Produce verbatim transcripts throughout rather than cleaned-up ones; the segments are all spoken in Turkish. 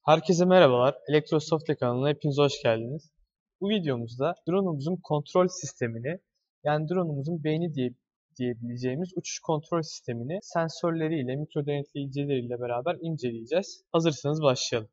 Herkese merhabalar. Elektrosofya kanalına hepiniz hoş geldiniz. Bu videomuzda drone'umuzun kontrol sistemini, yani drone'umuzun beyni diye, diyebileceğimiz uçuş kontrol sistemini sensörleriyle, mikro denetleyicileriyle beraber inceleyeceğiz. Hazırsanız başlayalım.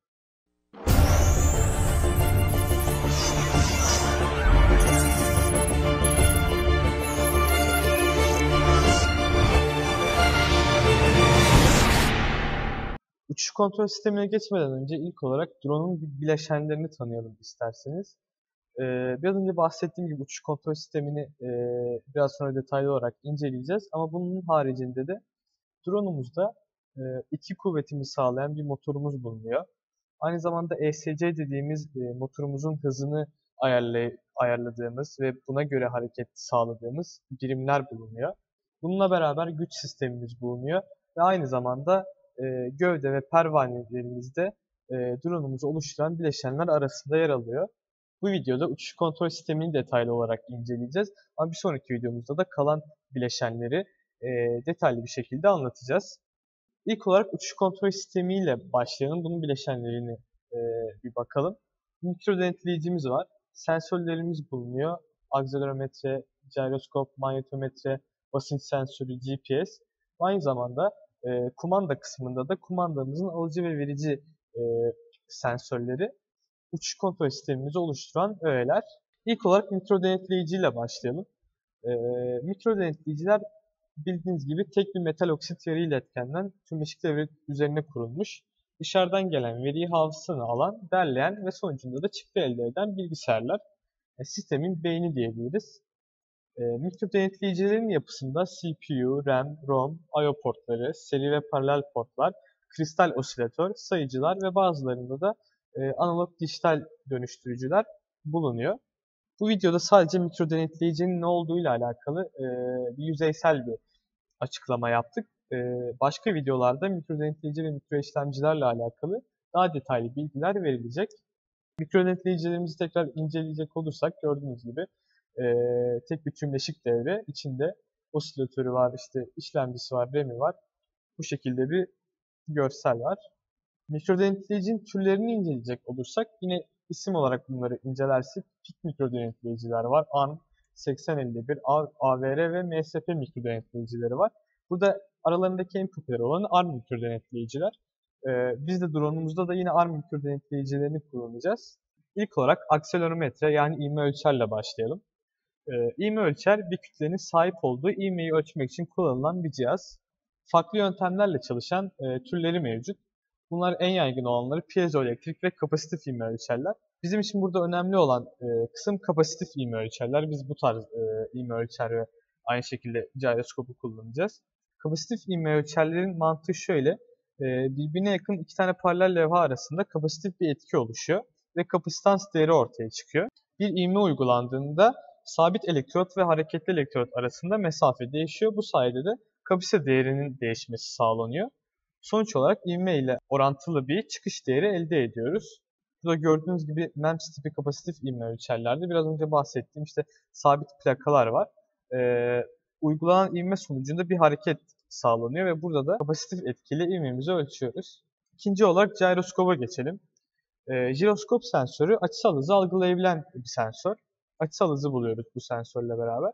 Uçuş kontrol sistemine geçmeden önce ilk olarak drone'un bileşenlerini tanıyalım isterseniz. Ee, biraz önce bahsettiğim gibi uçuş kontrol sistemini e, biraz sonra detaylı olarak inceleyeceğiz. Ama bunun haricinde de drone'umuzda e, iki kuvvetimi sağlayan bir motorumuz bulunuyor. Aynı zamanda E S C dediğimiz e, motorumuzun hızını ayarlay ayarladığımız ve buna göre hareket sağladığımız birimler bulunuyor. Bununla beraber güç sistemimiz bulunuyor ve aynı zamanda e, gövde ve pervanelerimizde e, drone'umuzu oluşturan bileşenler arasında yer alıyor. Bu videoda uçuş kontrol sistemini detaylı olarak inceleyeceğiz. Ama bir sonraki videomuzda da kalan bileşenleri e, detaylı bir şekilde anlatacağız. İlk olarak uçuş kontrol sistemiyle başlayalım. Bunun bileşenlerini e, bir bakalım. Mikro denetleyicimiz var. Sensörlerimiz bulunuyor. Akselerometre, gyroskop, manyetometre, basınç sensörü, G P S. Aynı zamanda e, kumanda kısmında da kumandamızın alıcı ve verici e, sensörleri uçuş kontrol sistemimizi oluşturan öğeler. İlk olarak mikro denetleyiciyle başlayalım. E, mikro denetleyiciler bildiğiniz gibi tek bir metal oksit veri iletkenden tüm eşik devre üzerine kurulmuş. Dışarıdan gelen veriyi hafızasına alan, derleyen ve sonucunda da çıktı elde eden bilgisayarlar. E, sistemin beyni diyebiliriz. E, mikro denetleyicilerin yapısında C P U, RAM, ROM, I O portları, seri ve paralel portlar, kristal osilatör, sayıcılar ve bazılarında da e, analog dijital dönüştürücüler bulunuyor. Bu videoda sadece mikro denetleyicinin ne olduğuyla alakalı e, bir yüzeysel bir açıklama yaptık. E, başka videolarda mikro denetleyici ve mikro işlemcilerle alakalı daha detaylı bilgiler verilecek. Mikro denetleyicilerimizi tekrar inceleyecek olursak gördüğünüz gibi e, tek bir tümleşik devre içinde osilatörü var, işte işlemcisi var, RAM'i var. Bu şekilde bir görsel var. Mikro denetleyicinin türlerini inceleyecek olursak yine isim olarak bunları incelersek P I C mikro denetleyiciler var. A N, seksen elli bir, A V R ve M S P mikro denetleyicileri var. Burada aralarındaki en popüler olanı A R M mikro denetleyiciler. Ee, biz de drone'umuzda da yine A R M mikro denetleyicilerini kullanacağız. İlk olarak akselerometre yani ivme ölçerle başlayalım. Ee, ivme ölçer bir kütlenin sahip olduğu ivmeyi ölçmek için kullanılan bir cihaz. Farklı yöntemlerle çalışan e, türleri mevcut. Bunlar en yaygın olanları piezoelektrik ve kapasitif ivme ölçerler. Bizim için burada önemli olan e, kısım kapasitif ivme ölçerler. Biz bu tarz e, ivme ölçer ve aynı şekilde gyroskopu kullanacağız. Kapasitif ivme ölçerlerin mantığı şöyle. E, birbirine yakın iki tane paralel levha arasında kapasitif bir etki oluşuyor ve kapasitans değeri ortaya çıkıyor. Bir ivme uygulandığında sabit elektrot ve hareketli elektrot arasında mesafe değişiyor. Bu sayede de kapasite değerinin değişmesi sağlanıyor. Sonuç olarak ivme ile orantılı bir çıkış değeri elde ediyoruz. Burada gördüğünüz gibi MEMS tipi kapasitif ivme ölçerlerde biraz önce bahsettiğim işte sabit plakalar var. Ee, uygulanan ivme sonucunda bir hareket sağlanıyor ve burada da kapasitif etkili ivmemizi ölçüyoruz. İkinci olarak gyroskopa geçelim. Ee, jiroskop sensörü açısal hızı algılayabilen bir sensör. Açısal hızı buluyoruz bu sensörle beraber.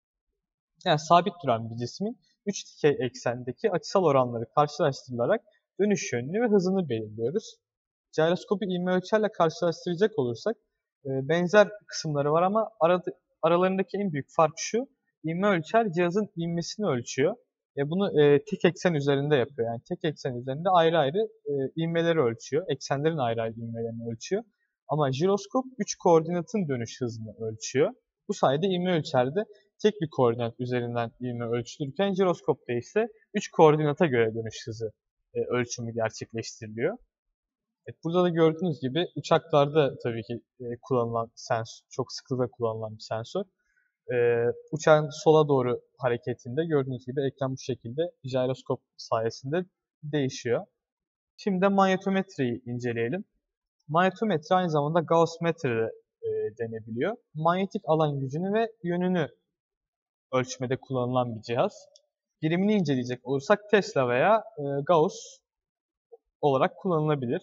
Yani sabit duran bir cismin üç dikey eksendeki açısal oranları karşılaştırılarak dönüş yönünü ve hızını belirliyoruz. Gyroskopu ivme ölçerle karşılaştıracak olursak e, benzer kısımları var ama arada, aralarındaki en büyük fark şu. İvme ölçer cihazın ivmesini ölçüyor. E, bunu e, tek eksen üzerinde yapıyor. Yani tek eksen üzerinde ayrı ayrı e, ivmeleri ölçüyor. Eksenlerin ayrı ayrı ivmelerini ölçüyor. Ama jiroskop üç koordinatın dönüş hızını ölçüyor. Bu sayede ivme ölçerde tek bir koordinat üzerinden ivme ölçülürken jiroskopta ise üç koordinata göre dönüş hızı e, ölçümü gerçekleştiriliyor. Evet, burada da gördüğünüz gibi uçaklarda tabii ki e, kullanılan sensör, çok sıklıkla kullanılan bir sensör. E, uçağın sola doğru hareketinde gördüğünüz gibi ekran bu şekilde jiroskop sayesinde değişiyor. Şimdi de manyetometreyi inceleyelim. Manyetometre aynı zamanda Gauss metre e, denebiliyor. Manyetik alan gücünü ve yönünü ölçmede kullanılan bir cihaz. Birimini inceleyecek olursak Tesla veya e, Gauss olarak kullanılabilir.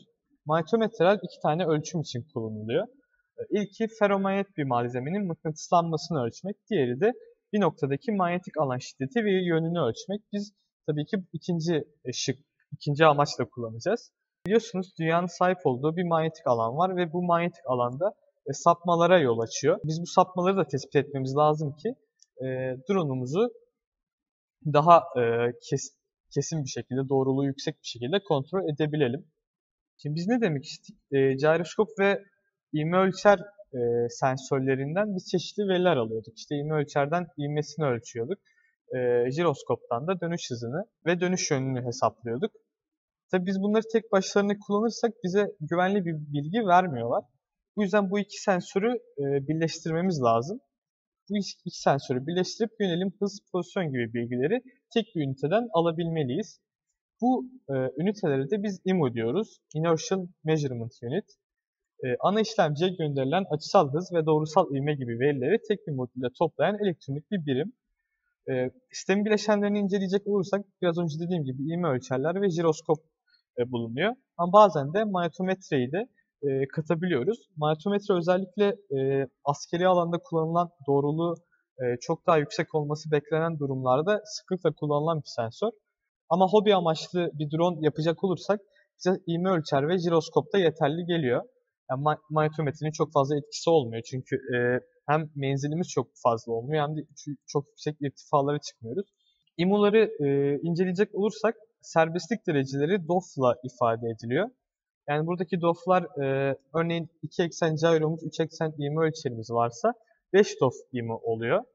Manyetometreler iki tane ölçüm için kullanılıyor. İlki ferromanyet bir malzemenin mıknatıslanmasını ölçmek, diğeri de bir noktadaki manyetik alan şiddeti ve yönünü ölçmek. Biz tabii ki ikinci şık, ikinci amaçla kullanacağız. Biliyorsunuz dünyanın sahip olduğu bir manyetik alan var ve bu manyetik alanda e, sapmalara yol açıyor. Biz bu sapmaları da tespit etmemiz lazım ki e, drone'umuzu daha e, kes, kesin bir şekilde, doğruluğu yüksek bir şekilde kontrol edebilelim. Şimdi biz ne demek istedik? E, gyroskop ve ivme ölçer e, sensörlerinden biz çeşitli veriler alıyorduk. İşte ivme ölçerden ivmesini ölçüyorduk. E, jiroskoptan da dönüş hızını ve dönüş yönünü hesaplıyorduk. Tabii biz bunları tek başlarına kullanırsak bize güvenli bir bilgi vermiyorlar. Bu yüzden bu iki sensörü e, birleştirmemiz lazım. Bu iki sensörü birleştirip yönelim, hız, pozisyon gibi bilgileri tek bir üniteden alabilmeliyiz. Bu e, ünitelere de biz I M U diyoruz. Inertial Measurement Unit. E, ana işlemciye gönderilen açısal hız ve doğrusal ivme gibi verileri tek bir modülde toplayan elektronik bir birim. E, sistemin bileşenlerini inceleyecek olursak biraz önce dediğim gibi ivme ölçerler ve jiroskop e, bulunuyor. Ama bazen de manyetometreyi de e, katabiliyoruz. Manyetometre özellikle e, askeri alanda kullanılan, doğruluğu e, çok daha yüksek olması beklenen durumlarda sıklıkla kullanılan bir sensör. Ama hobi amaçlı bir drone yapacak olursak bize ivme ölçer ve jiroskop da yeterli geliyor. Yani ma manyetometrenin çok fazla etkisi olmuyor. Çünkü e, hem menzilimiz çok fazla olmuyor hem de çok yüksek irtifalara çıkmıyoruz. I M U'ları e, inceleyecek olursak serbestlik dereceleri D O F'la ifade ediliyor. Yani buradaki D O F'lar e, örneğin iki eksen gyromuz, üç eksen ivme ölçerimiz varsa beş D O F I M U oluyor.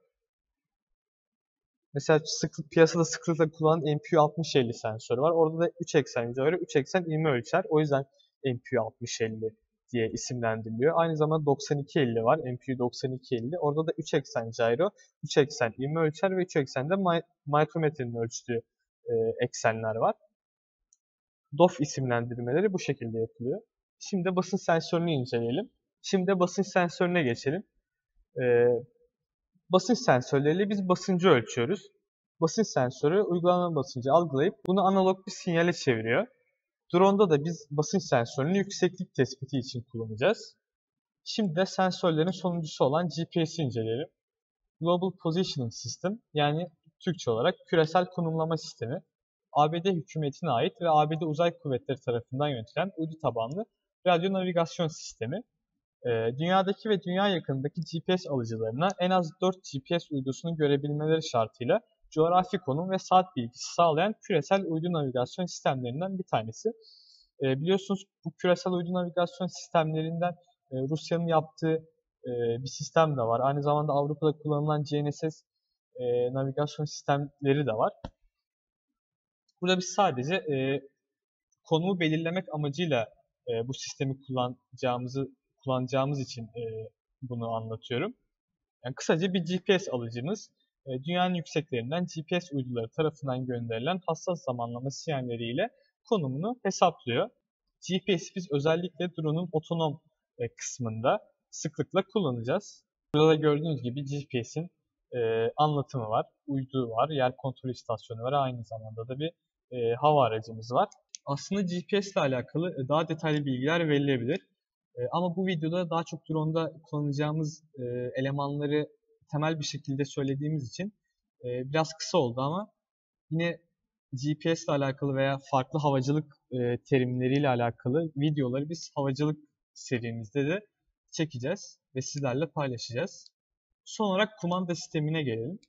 Mesela sıklık, piyasada sıklıkla kullanılan M P U altmış elli sensörü var. Orada da üç eksen gyro, üç eksen ivme ölçer. O yüzden M P U altmış elli diye isimlendiriliyor. Aynı zamanda doksan iki elli var. M P U doksan iki elli. Orada da üç eksen gyro, üç eksen ivme ölçer ve üç eksende manyetometrenin ölçtüğü e, eksenler var. D O F isimlendirmeleri bu şekilde yapılıyor. Şimdi basınç sensörünü inceleyelim. Şimdi basınç sensörüne geçelim. Ee, basınç sensörleriyle biz basıncı ölçüyoruz. Basınç sensörü uygulanan basıncı algılayıp bunu analog bir sinyale çeviriyor. Drone'da da biz basınç sensörünü yükseklik tespiti için kullanacağız. Şimdi de sensörlerin sonuncusu olan G P S'i inceleyelim. Global Positioning System, yani Türkçe olarak küresel konumlama sistemi. A B D hükümetine ait ve A B D Uzay Kuvvetleri tarafından yönetilen uydu tabanlı radyo navigasyon sistemi. Ee, dünyadaki ve dünya yakınındaki G P S alıcılarına en az dört G P S uydusunu görebilmeleri şartıyla coğrafi konum ve saat bilgisi sağlayan küresel uydu navigasyon sistemlerinden bir tanesi. Ee, biliyorsunuz bu küresel uydu navigasyon sistemlerinden e, Rusya'nın yaptığı e, bir sistem de var. Aynı zamanda Avrupa'da kullanılan G N S S e, navigasyon sistemleri de var. Burada biz sadece e, konumu belirlemek amacıyla e, bu sistemi kullanacağımızı kullanacağımız için e, bunu anlatıyorum. Yani kısaca bir G P S alıcımız e, dünyanın yükseklerinden G P S uyduları tarafından gönderilen hassas zamanlama sinyalleriyle konumunu hesaplıyor. G P S'i biz özellikle drone'un otonom e, kısmında sıklıkla kullanacağız. Burada gördüğünüz gibi G P S'in e, anlatımı var, uydu var, yer kontrol istasyonu var, aynı zamanda da bir e, hava aracımız var. Aslında G P S ile alakalı daha detaylı bilgiler verilebilir. Ama bu videoda daha çok drone'da kullanacağımız elemanları temel bir şekilde söylediğimiz için biraz kısa oldu ama yine G P S ile alakalı veya farklı havacılık terimleriyle alakalı videoları biz havacılık serimizde de çekeceğiz ve sizlerle paylaşacağız. Son olarak kumanda sistemine gelelim.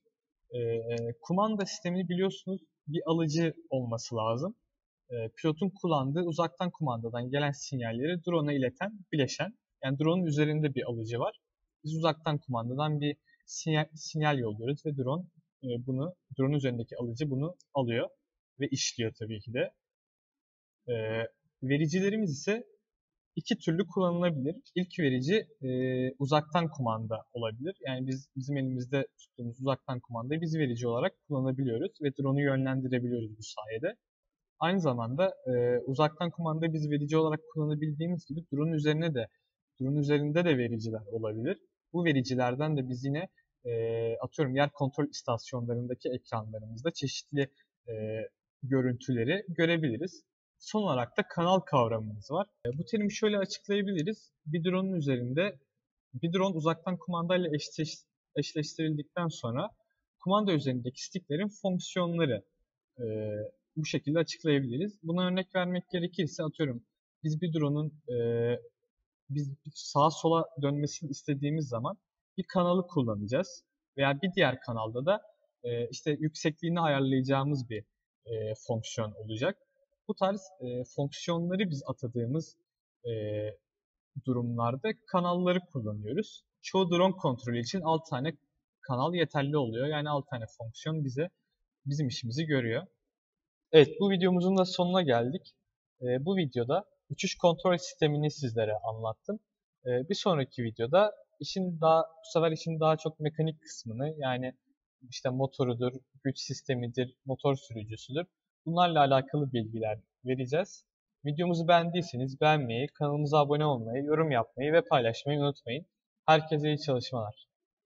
Kumanda sistemini biliyorsunuz bir alıcı olması lazım. Pilotun kullandığı uzaktan kumandadan gelen sinyalleri drone'a ileten bileşen. Yani drone'un üzerinde bir alıcı var. Biz uzaktan kumandadan bir sinyal, sinyal yolluyoruz ve drone bunu, drone üzerindeki alıcı bunu alıyor ve işliyor tabii ki de. E, vericilerimiz ise iki türlü kullanılabilir. İlk verici e, uzaktan kumanda olabilir. Yani biz bizim elimizde tuttuğumuz uzaktan kumandayı biz verici olarak kullanabiliyoruz ve drone'u yönlendirebiliyoruz bu sayede. Aynı zamanda e, uzaktan kumandayı biz verici olarak kullanabildiğimiz gibi drone üzerine de drone üzerinde de vericiler olabilir. Bu vericilerden de biz yine e, atıyorum yer kontrol istasyonlarındaki ekranlarımızda çeşitli e, görüntüleri görebiliriz. Son olarak da kanal kavramımız var. E, bu terimi şöyle açıklayabiliriz. Bir drone'un üzerinde, bir drone uzaktan kumandayla eşleş, eşleştirildikten sonra kumanda üzerindeki sticklerin fonksiyonları e, bu şekilde açıklayabiliriz. Buna örnek vermek gerekirse atıyorum biz bir drone'un e, biz sağa sola dönmesini istediğimiz zaman bir kanalı kullanacağız. Veya bir diğer kanalda da e, işte yüksekliğini ayarlayacağımız bir e, fonksiyon olacak. Bu tarz e, fonksiyonları biz atadığımız e, durumlarda kanalları kullanıyoruz. Çoğu drone kontrolü için altı tane kanal yeterli oluyor. Yani altı tane fonksiyon bize bizim işimizi görüyor. Evet, bu videomuzun da sonuna geldik. Ee, bu videoda uçuş kontrol sistemini sizlere anlattım. Ee, bir sonraki videoda işin daha bu sefer işin daha çok mekanik kısmını, yani işte motorudur, güç sistemidir, motor sürücüsüdür. Bunlarla alakalı bilgiler vereceğiz. Videomuzu beğendiyseniz beğenmeyi, kanalımıza abone olmayı, yorum yapmayı ve paylaşmayı unutmayın. Herkese iyi çalışmalar.